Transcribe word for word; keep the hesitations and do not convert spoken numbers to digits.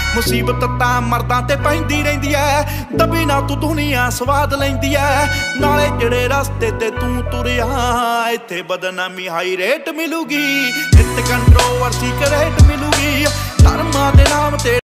मुसीबत तां मर्दां ते पैंदी रहिंदी ऐ, दबी ना तू दुनिया स्वाद लैंदी ऐ। नाले जेड़े रस्ते ते तू तुरिया इत्थे बदनामी हाई रेट मिलूगी, इत्थे कंट्रोवर्सी करेट